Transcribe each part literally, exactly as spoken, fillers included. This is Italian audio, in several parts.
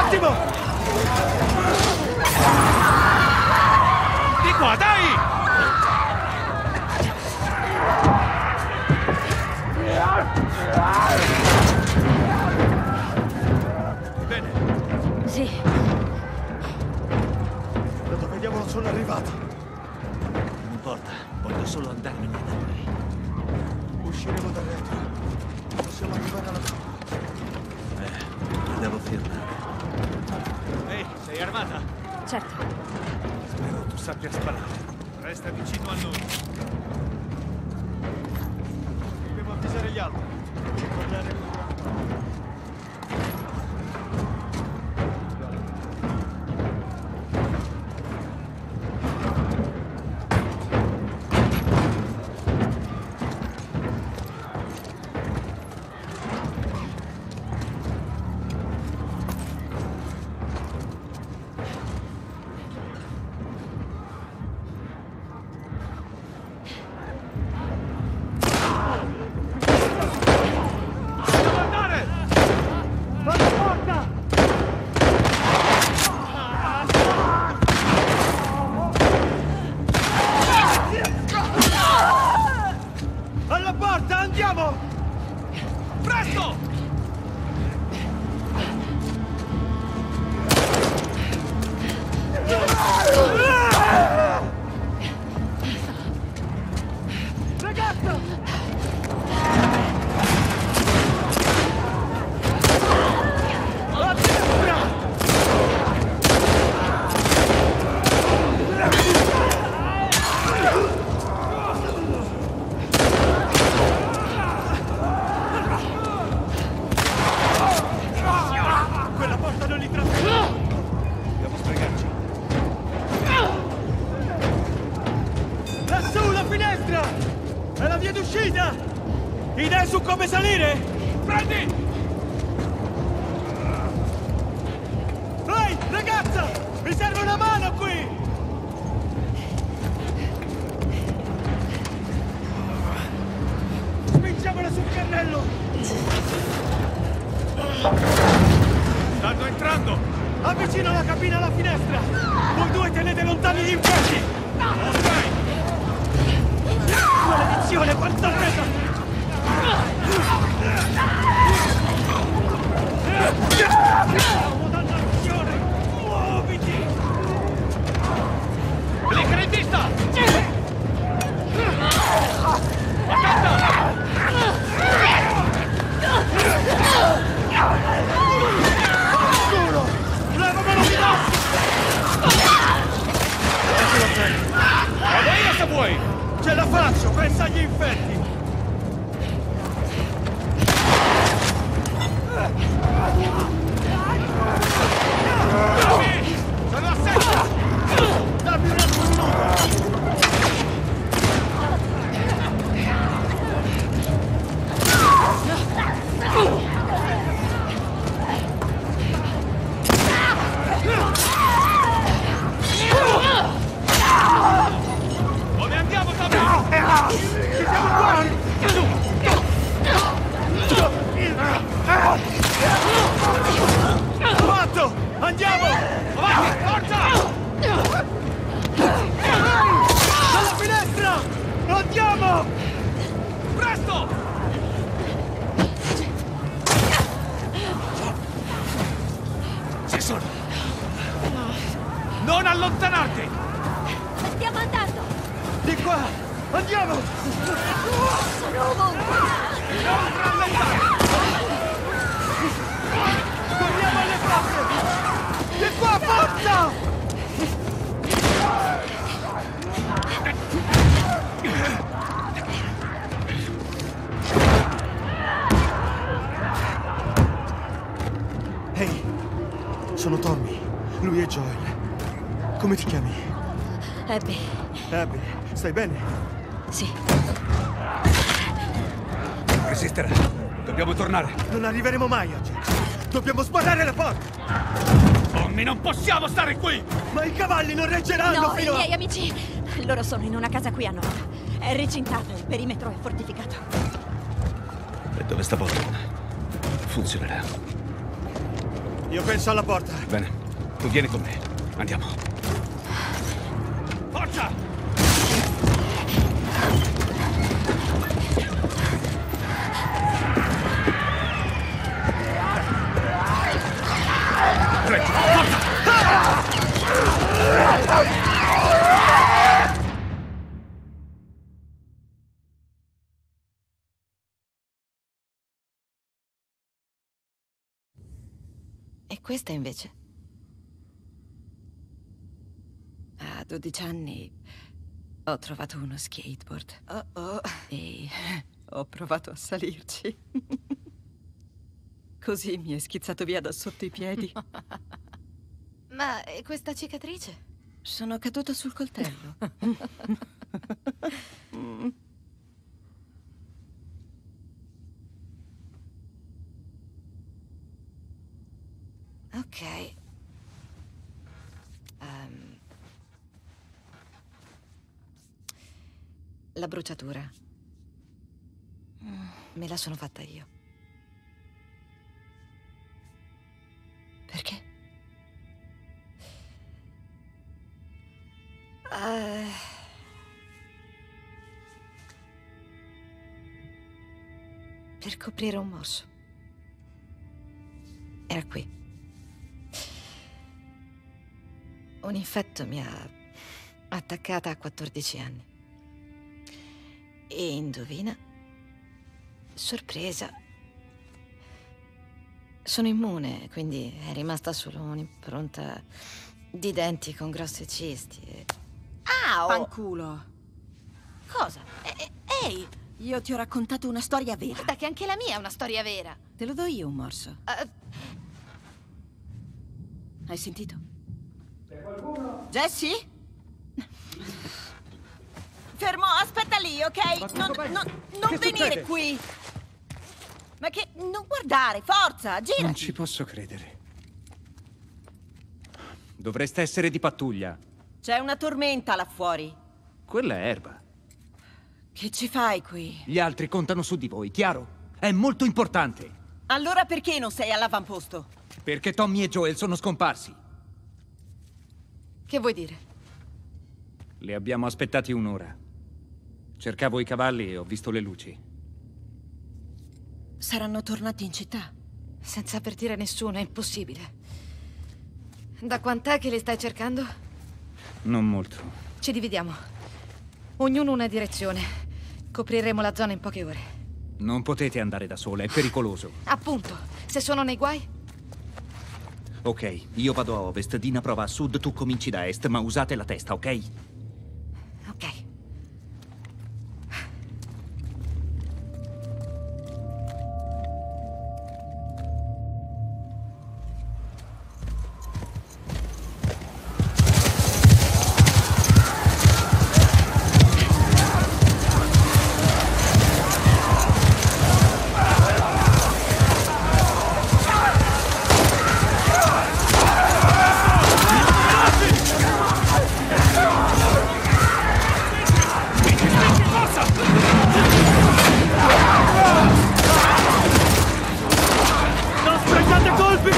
attimo! Di qua, dai! Bene. Sì. Da dove diavolo sono arrivati? Non importa, voglio solo andarmene da qui. Usciremo da dentro. Possiamo arrivare alla porta. Eh, devo firmare. Ehi, sei armata? Certo. Spero tu sappia sparare. Resta vicino a noi. Dobbiamo avvisare gli altri. Tornare. Alla porta, andiamo! Presto! Ragazza! A destra! Quella porta non li tratterà! Dobbiamo sbrigarci. Lassù, la finestra! È la via d'uscita! Idee su come salire? Prendi! Ehi, ragazza! Mi serve una mano qui! Spingiamola sul carrello! Stanno entrando! Avvicina la cabina alla finestra! Voi due tenete lontani gli inferni! Ok! Maledizione, quanta fretta! Dannazione! Muoviti! Blinker in vista! Attenta! Culo! Levamelo di dosso! Vado io se vuoi! Ce la faccio, pensa agli infetti! Dammi! Sono a secco! Dammi una minuto! Dove andiamo, Tommy? Ci siamo qua! Fatto! Andiamo! Avanti, forza! Dalla finestra! Andiamo! Presto! Ci sono! Non allontanarti! Stiamo andando! Di qua! Andiamo! Sono ovunque! Non rallentare! Torniamo alle porte! Di qua, forza! Ehi, sono Tommy. Lui è Joel. Come ti chiami? Abby. Abby, stai bene? Sì. Resisterà. Dobbiamo tornare. Non arriveremo mai a Jack. Dobbiamo sparare la porta! Tommy, non possiamo stare qui! Ma i cavalli non reggeranno No, i fino a... miei amici! Loro sono in una casa qui a nord. È recintato, il perimetro è fortificato. E dove sta Bolton? Funzionerà. Io penso alla porta. Bene, tu vieni con me. Andiamo. Forza! Presto, forza! E questa invece? A dodici anni ho trovato uno skateboard. Oh oh. E ho provato a salirci. Così mi è schizzato via da sotto i piedi. Ma e questa cicatrice? Sono caduta sul coltello. Ok. Um, la bruciatura. Me la sono fatta io. Perché? Uh, per coprire un morso. Era qui. Un infetto mi ha attaccata a quattordici anni. E indovina? Sorpresa. Sono immune, quindi è rimasta solo un'impronta di denti con grosse cisti e... Au! Fanculo. Cosa? E- Ehi! Io ti ho raccontato una storia vera. Guarda che anche la mia è una storia vera. Te lo do io un morso. Uh, Hai sentito? Jessie? Fermo, aspetta lì, ok? Non, non- non venire succede? qui! Ma che... Non guardare, forza, gira! Non ci posso credere. Dovreste essere di pattuglia. C'è una tormenta là fuori. Quella è erba. Che ci fai qui? Gli altri contano su di voi, chiaro? È molto importante. Allora perché non sei all'avamposto? Perché Tommy e Joel sono scomparsi. che vuoi dire? Li abbiamo aspettati un'ora. Cercavo i cavalli e ho visto le luci. Saranno tornati in città. Senza avvertire nessuno, è impossibile. Da quant'è che li stai cercando? Non molto. Ci dividiamo. Ognuno una direzione. Copriremo la zona in poche ore. Non potete andare da sola, è pericoloso. Appunto, se sono nei guai? Ok, io vado a ovest, Dina prova a sud, tu cominci da est, ma usate la testa, ok? Ok. Non sprecate colpi!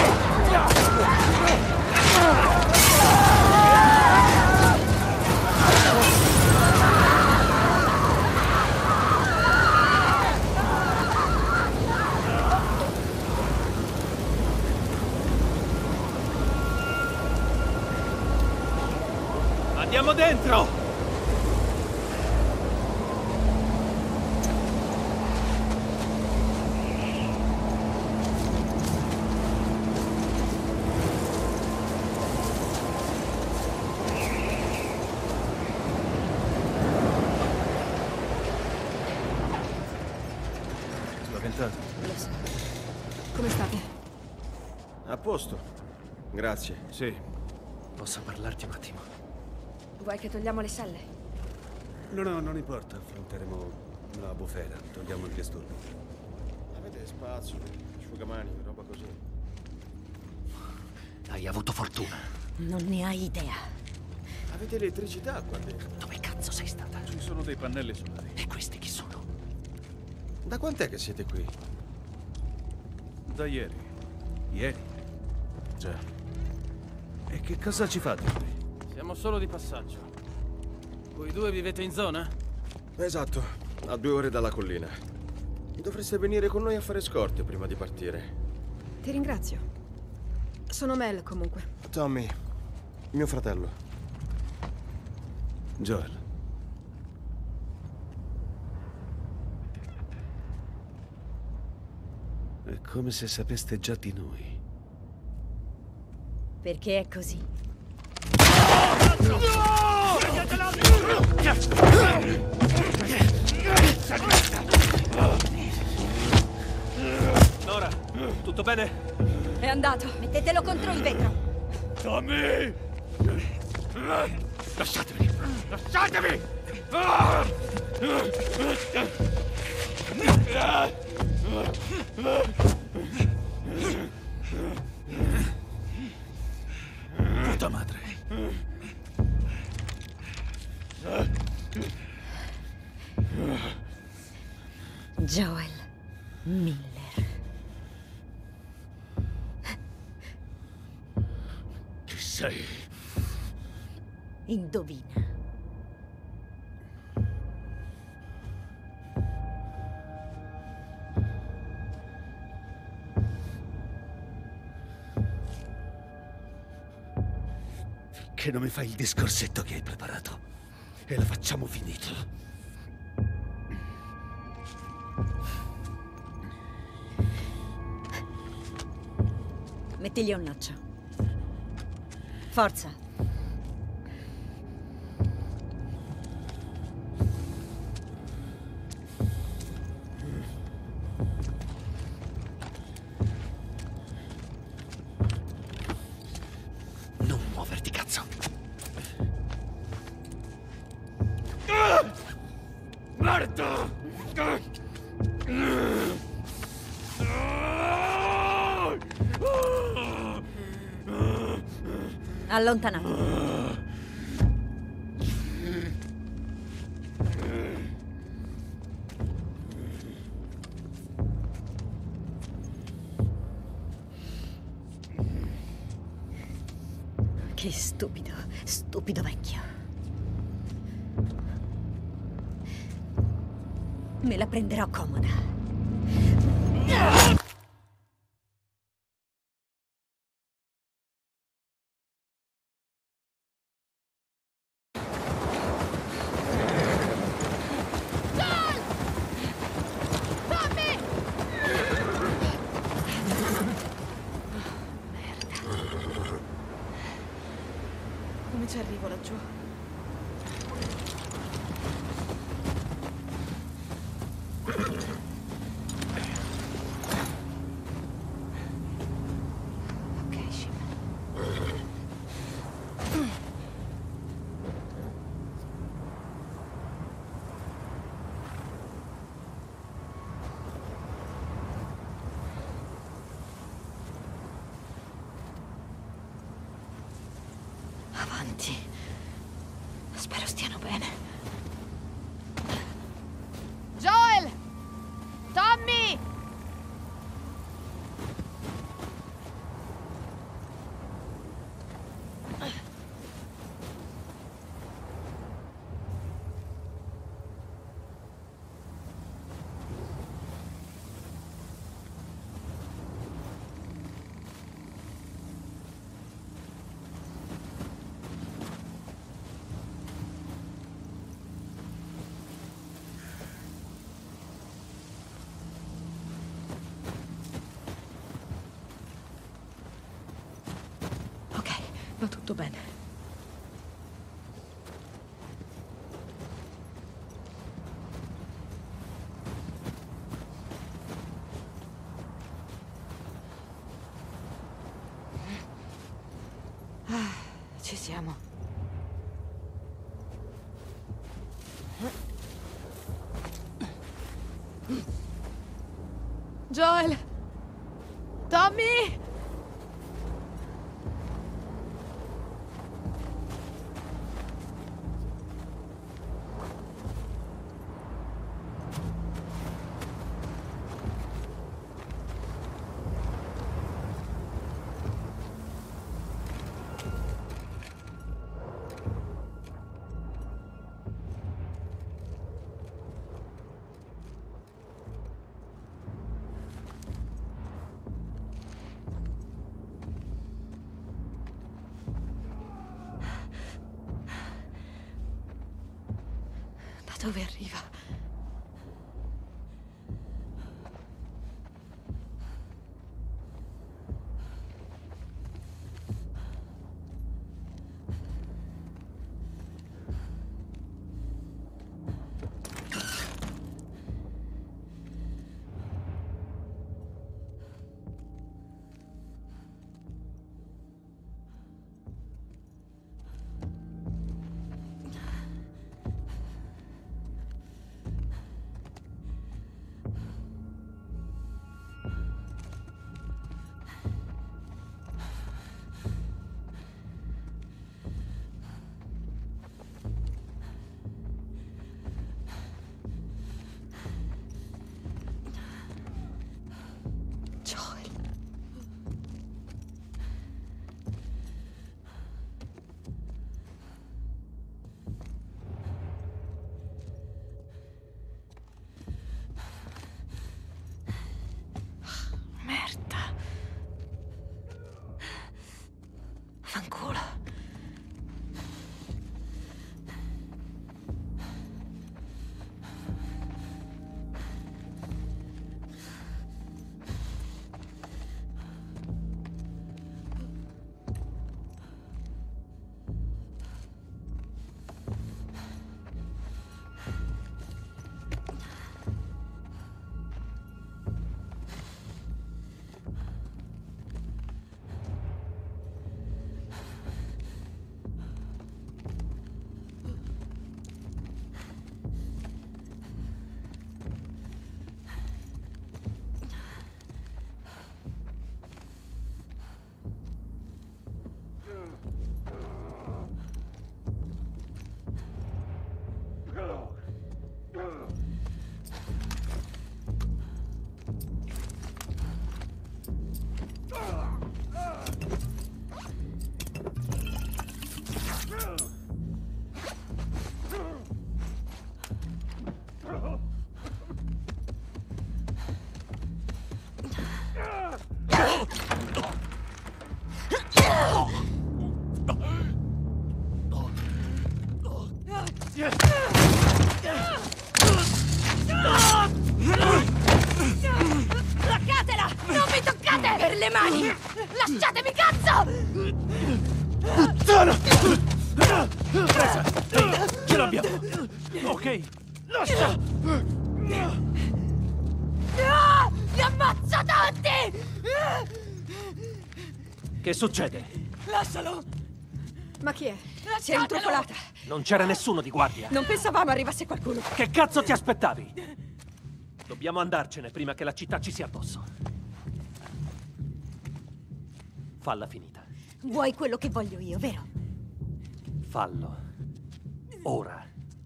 Andiamo dentro! Spaventato. Lo so. Come state? A posto. Grazie. Sì. Posso parlarti un attimo? Vuoi che togliamo le selle? No, no, non importa. Affronteremo la bufera. Togliamo il disturbo. Avete spazzoli, asciugamani, roba così. Hai avuto fortuna. Non ne hai idea. Avete elettricità qua dentro. Dove cazzo sei stata? Ci sono dei pannelli solari. E questi chi sono? Da quant'è che siete qui? Da ieri. Ieri? Già. E che cosa ci fate qui? Siamo solo di passaggio. Voi due vivete in zona? Esatto, a due ore dalla collina. Dovreste venire con noi a fare scorte prima di partire. Ti ringrazio. Sono Mel, comunque. Tommy, mio fratello. Joel. È come se sapeste già di noi. Perché è così. Nora, tutto bene? È andato. Mettetelo contro il vetro. Tommy! Lasciatemi! Lasciatemi! Puta madre! Joel Miller. Chi sei? Indovina. Che non mi fai il discorsetto che hai preparato e la facciamo finita. Mettigli un laccio. Forza. Non muoverti, cazzo. Marta! Allontanatevi. Che stupido, stupido vecchio. Me la prenderò comoda. Come ci arrivo laggiù? Ok, Shima. Avanti. Spero stiano bene. Joel! Tommy! Ok, va tutto bene. Ah, ci siamo. Joel! Tommy! dove arriva? Fanculo. Bloccatela! Non mi toccate! Per le mani! Lasciatemi, cazzo! Puttana! Presa! Ehi, ce l'abbiamo! Ok, lascia! No! Li ammazzo tutti! Che succede? Lascialo! Ma chi è? Lasciatelo! Si è intrufolata. Non c'era nessuno di guardia. Non pensavamo arrivasse qualcuno. Che cazzo ti aspettavi? Dobbiamo andarcene prima che la città ci sia addosso. Falla finita. Vuoi quello che voglio io, vero? Fallo. Ora.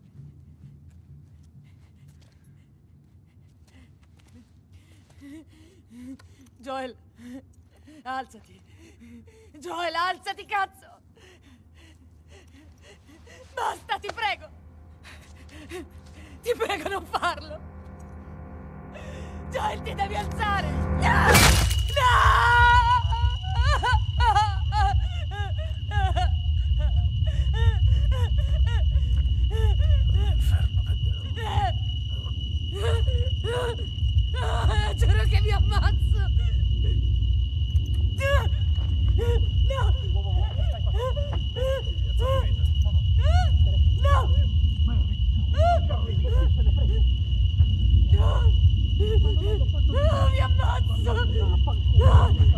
Joel, alzati. Joel, alzati, cazzo! Basta, ti prego! Ti prego, non farlo! Joel, ti devi alzare! No! No! Giuro che mi ammazzo! No! No! No, mi ammazzo!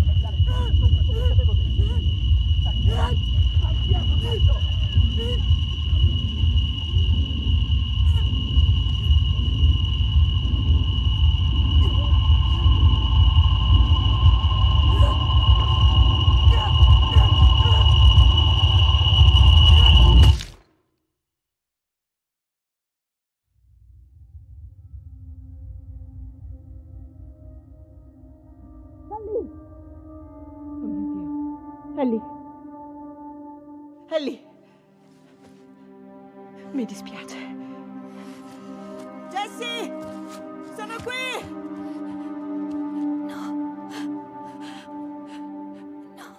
Ellie. Ellie. Mi dispiace. Jessie! Sono qui! No. No.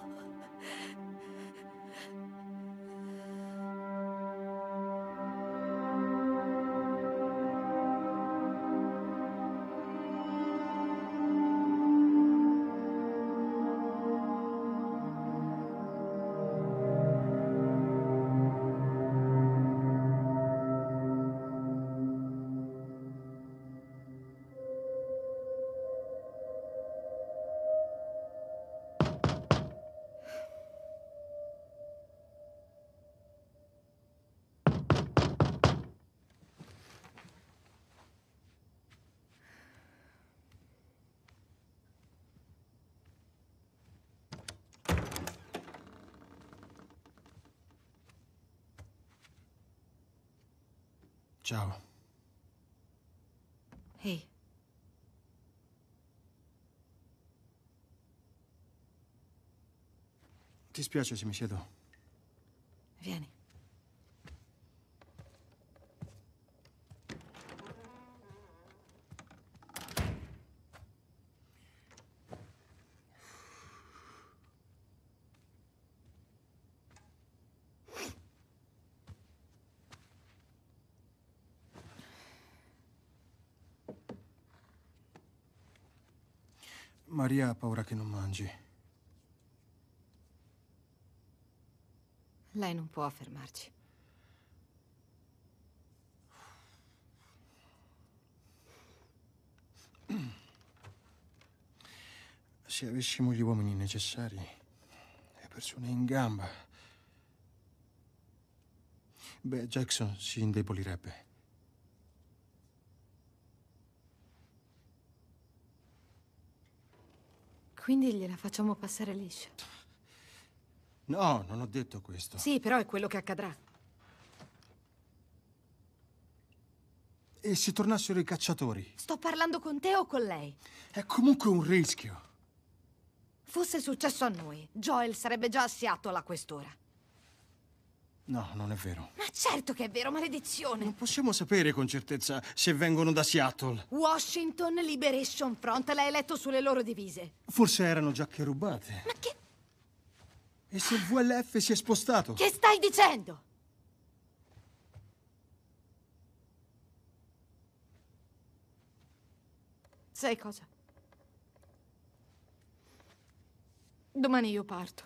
Ciao. Ehi. Ti spiace se mi siedo? Vieni. Maria ha paura che non mangi. Lei non può fermarci. Se avessimo gli uomini necessari, le persone in gamba, beh, Jackson si indebolirebbe. Quindi gliela facciamo passare liscia. No, non ho detto questo. Sì, però è quello che accadrà. E se tornassero i cacciatori? Sto parlando con te o con lei? È comunque un rischio. Fosse successo a noi, Joel sarebbe già a Seattle a quest'ora. No, non è vero. Ma certo che è vero, maledizione! Non possiamo sapere con certezza se vengono da Seattle. Washington Liberation Front l'ha eletto sulle loro divise. Forse erano giacche rubate. Ma che... E se il V L F si è spostato? Che stai dicendo? Sai cosa? Domani io parto.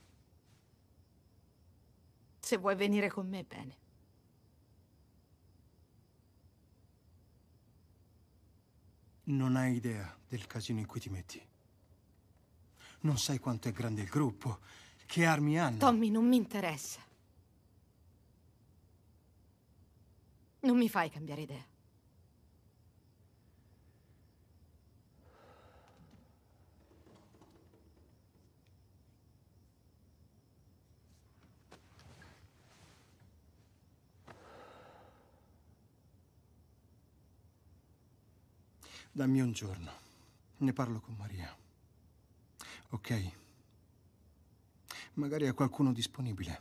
Se vuoi venire con me, bene. Non hai idea del casino in cui ti metti. Non sai quanto è grande il gruppo, che armi hanno. Tommy, non mi interessa. Non mi fai cambiare idea. Dammi un giorno. Ne parlo con Maria. Ok? Magari ha qualcuno disponibile.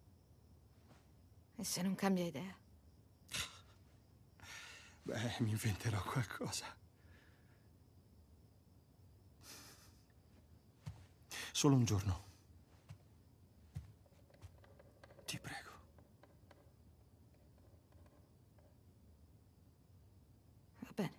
E se non cambia idea? Beh, mi inventerò qualcosa. Solo un giorno. Ti prego. Va bene.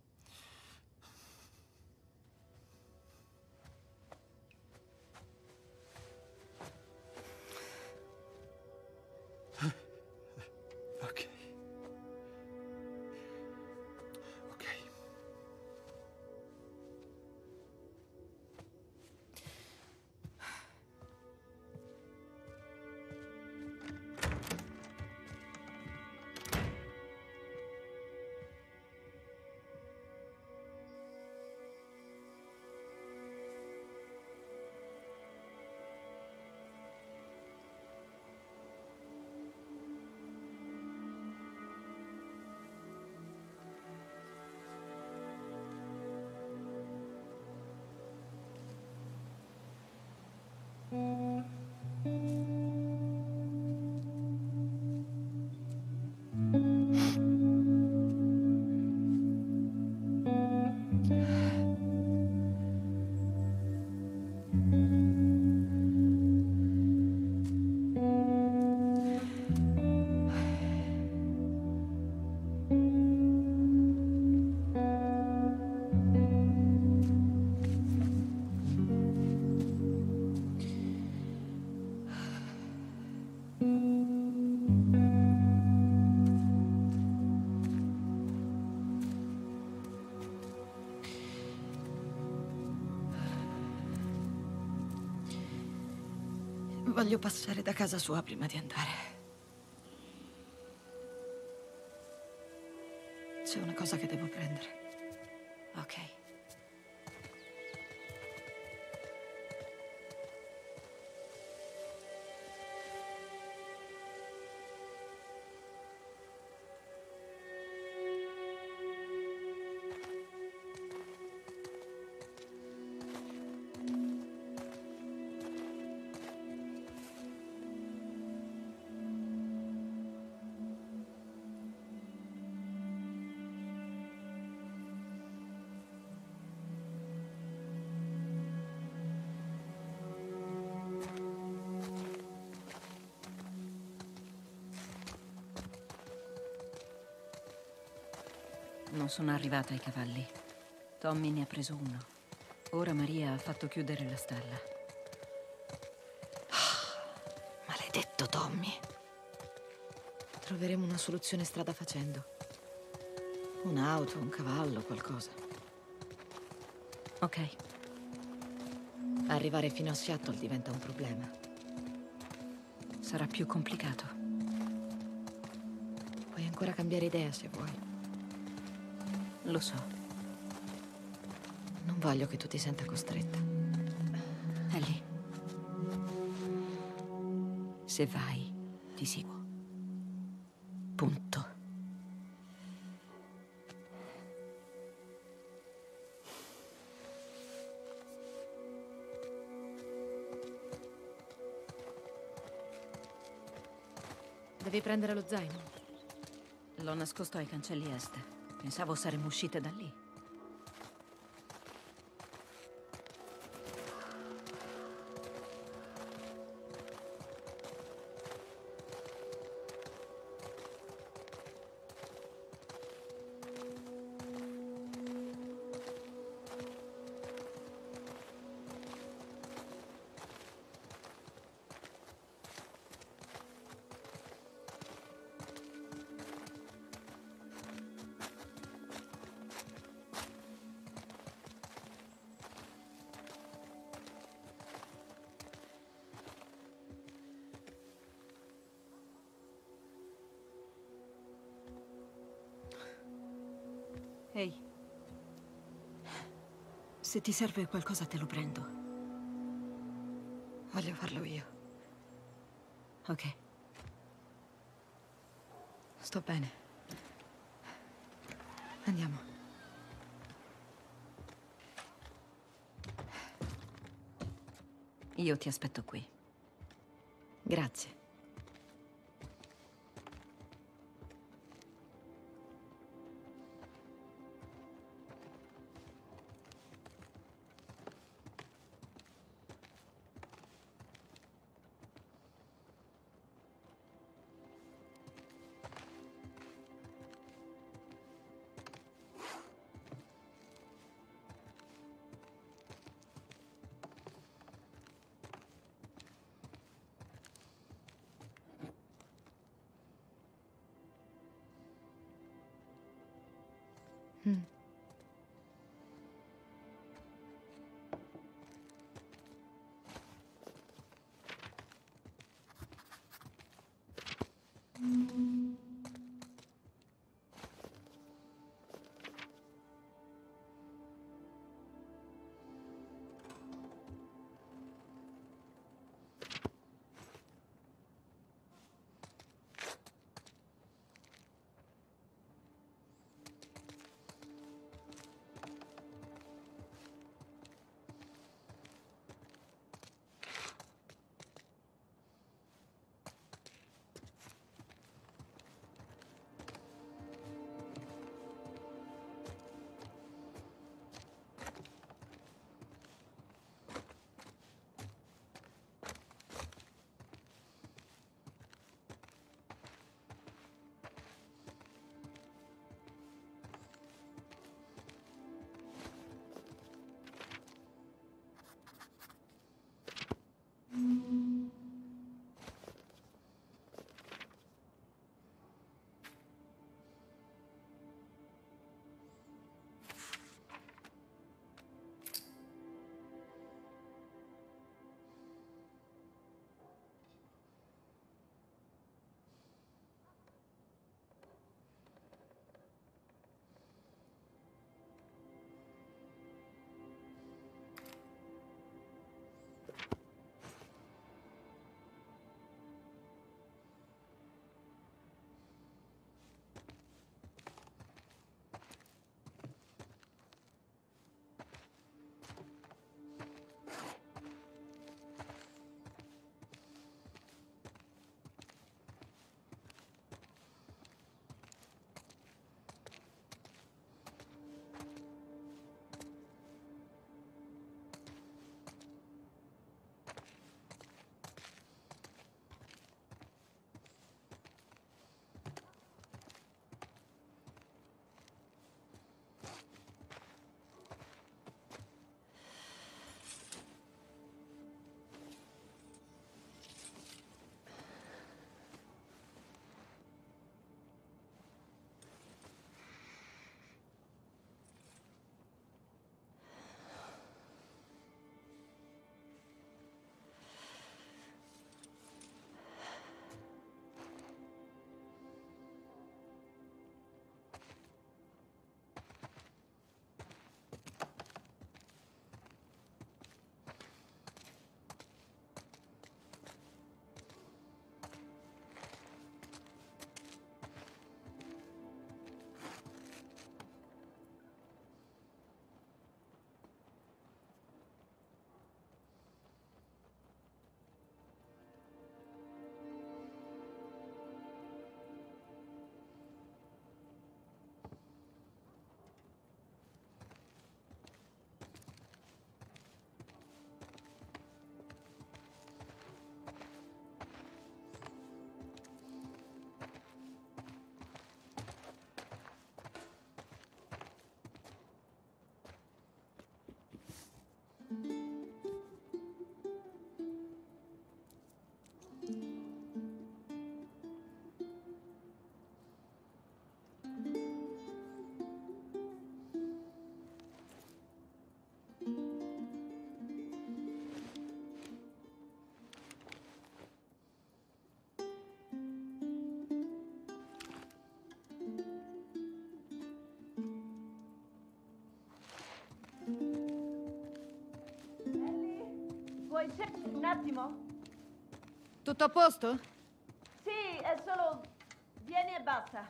Ok. Ok. Voglio passare da casa sua prima di andare. C'è una cosa che devo prendere. Ok. Non sono arrivata ai cavalli. Tommy ne ha preso uno. Ora Maria ha fatto chiudere la stalla. Maledetto Tommy. Troveremo una soluzione strada facendo. Un'auto, un cavallo, qualcosa. Ok. Arrivare fino a Seattle diventa un problema. Sarà più complicato. Puoi ancora cambiare idea se vuoi. Lo so. Non voglio che tu ti senta costretta. Ellie. Se vai, ti seguo. Punto. Devi prendere lo zaino. L'ho nascosto ai cancelli est. Pensavo saremmo uscite da lì. Ehi. Se ti serve qualcosa te lo prendo. Voglio farlo io. Ok. Sto bene. Andiamo. Io ti aspetto qui. Grazie. insieme un attimo? Tutto a posto? Sì, è solo... Vieni e basta.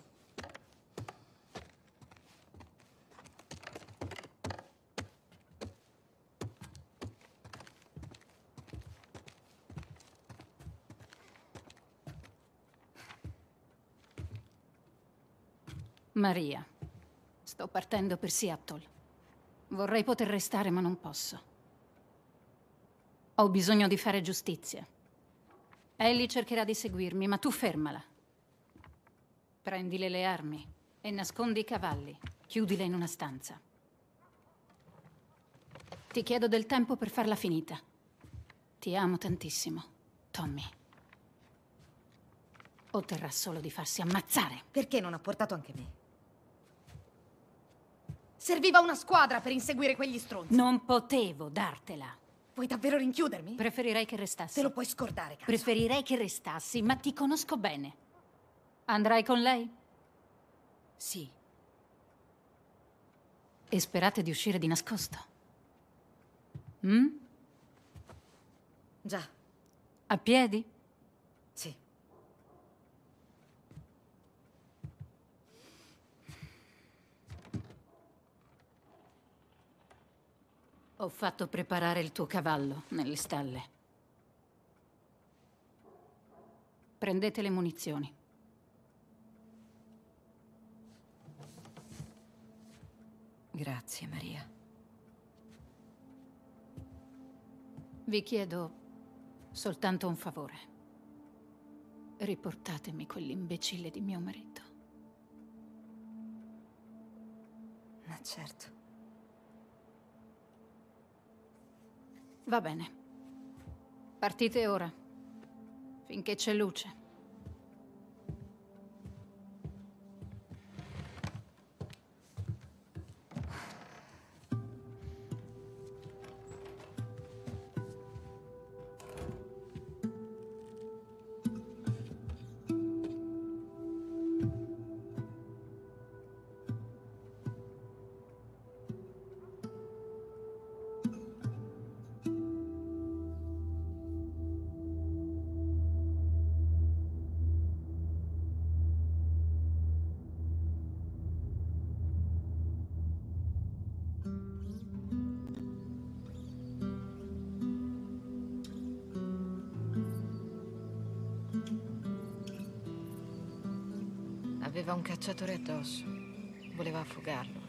Maria, sto partendo per Seattle. Vorrei poter restare, ma non posso. Ho bisogno di fare giustizia. Ellie cercherà di seguirmi, ma tu fermala. Prendile le armi e nascondi i cavalli. Chiudila in una stanza. Ti chiedo del tempo per farla finita. Ti amo tantissimo, Tommy. Otterrà solo di farsi ammazzare. Perché non ha portato anche me? Serviva una squadra per inseguire quegli stronzi. Non potevo dartela. Vuoi davvero rinchiudermi? Preferirei che restassi. Te lo puoi scordare, cazzo. Preferirei che restassi, ma ti conosco bene. Andrai con lei? Sì. E sperate di uscire di nascosto? Mm? Già. A piedi? Sì. Ho fatto preparare il tuo cavallo nelle stalle. Prendete le munizioni. Grazie, Maria. Vi chiedo soltanto un favore. Riportatemi quell'imbecille di mio marito. Ma certo. Va bene. Partite ora, finché c'è luce. Aveva un cacciatore addosso. Voleva affogarlo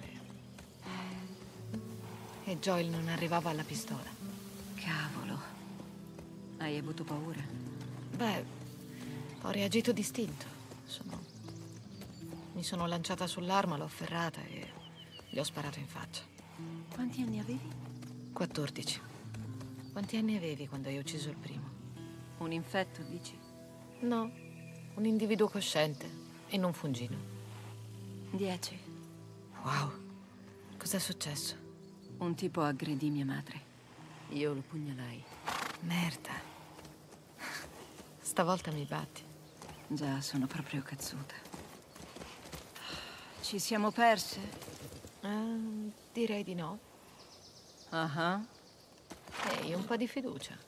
e... E Joel non arrivava alla pistola. Cavolo. Hai avuto paura? Beh, ho reagito distinto. Sono... Mi sono lanciata sull'arma, l'ho afferrata e gli ho sparato in faccia. Quanti anni avevi? quattordici. Quanti anni avevi quando hai ucciso il primo? Un infetto, dici? No, un individuo cosciente e non fungino. Dieci. Wow, cos'è successo? Un tipo aggredì mia madre. Io lo pugnalai. Merda. Stavolta mi batti. Già, sono proprio cazzuta. Ci siamo perse? Uh, direi di no. Ah. Ehi, un po' di fiducia.